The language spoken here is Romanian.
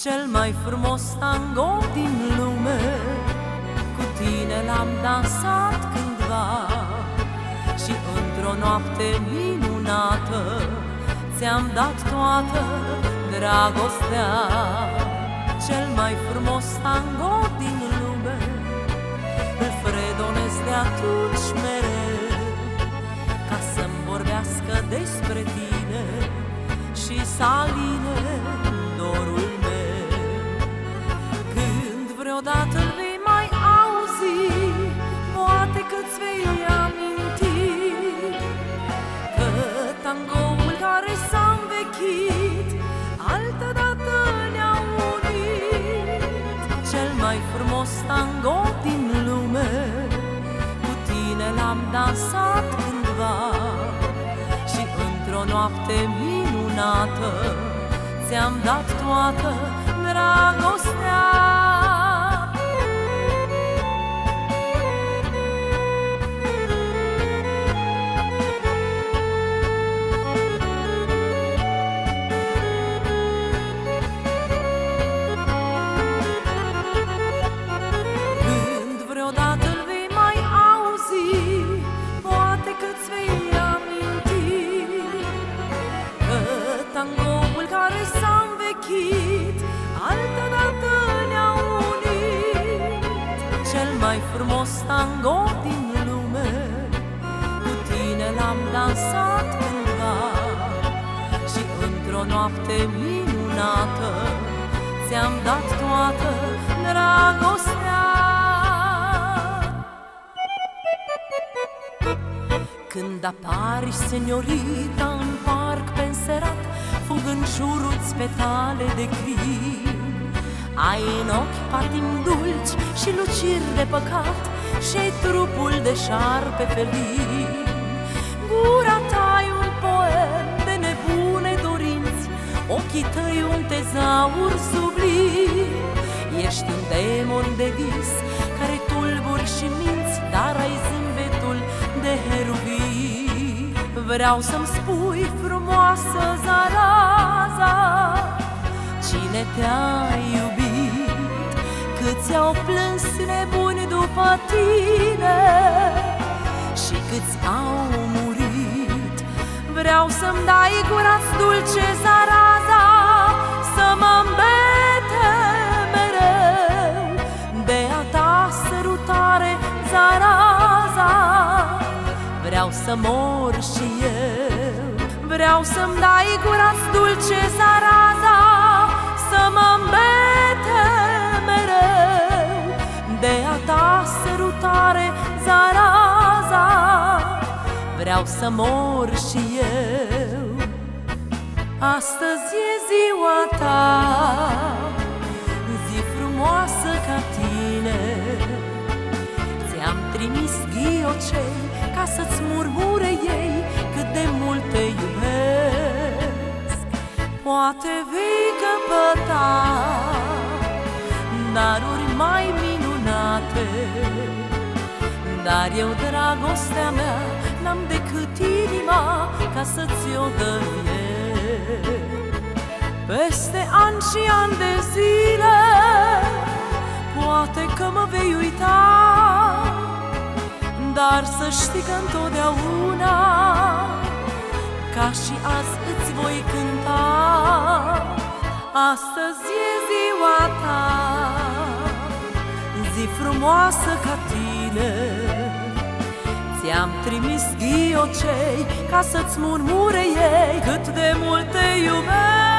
Cel mai frumos tango din lume, cu tine l-am dansat cândva. Și într-o noapte minunată ți-am dat toată dragostea. Cel mai frumos tango din lume îl fredonez de atunci mereu, ca să-mi vorbească despre tine și să aline dorul meu. Când vreodată îl vei mai auzi, poate că-ți vei aminti că tangoul care s-a învechit altădată ne-a unit. Cel mai frumos tango din lume, cu tine l-am dansat cândva. Și într-o noapte minunată ți-am dat toată dragostea. Când vreodată îl vei mai auzi, poate că-ți vei aminti că tangoul care s-a învechit altădată ne-a unit. Cel mai frumos tango din lume, cu tine l-am dansat cândva. Și într-o noapte minunată ți-am dat toată dragostea. Când apari, seniorita, în parc penserat, fug în jurul-ți petale de crin. Ai în ochi patimi dulci și luciri de păcat, și-ai trupul de șarpe felin. Gura ta-i un poem de nebune dorinți, ochii tăi un tezaur sublim. Ești un demon de vis care tulburi și minți, dar ai zâmbetul de heruvii. Vreau să-mi spui, frumoasă Zaraza, cine te-a iubit, câți au plâns nebuni după tine și câți au murit. Vreau să-mi dai gura-ți dulce, Zaraza, să mă îmbete mereu de a ta sărutare, Zaraza. Vreau să mor și eu. Vreau să-mi dai gura-ți dulce, Zaraza, să mă îmbete mereu de a ta sărutare, Zaraza. Vreau să mor și eu. Astăzi e ziua ta, zi frumoasă ca tine. Ți-am trimis ghiocei ca să-ți murmure ei cât de mult te iubesc. Poate vei căpăta daruri mai minunate, dar eu dragostea mea n-am decât inima ca să-ți o dăruiesc. Peste ani și ani de zile poate că mă vei uita, dar să știi că întotdeauna, ca și azi, îți voi cânta. Astăzi e ziua ta, zi frumoasă ca tine. Ți-am trimis ghiocei ca să-ți murmure ei cât de mult te iubesc.